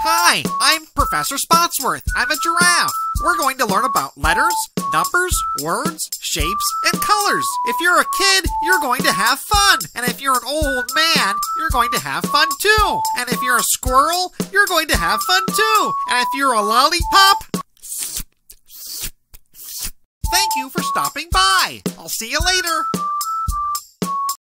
Hi, I'm Professor Spotsworth. I'm a giraffe. We're going to learn about letters, numbers, words, shapes, and colors. If you're a kid, you're going to have fun. And if you're an old man, you're going to have fun too. And if you're a squirrel, you're going to have fun too. And if you're a lollipop, thank you for stopping by. I'll see you later.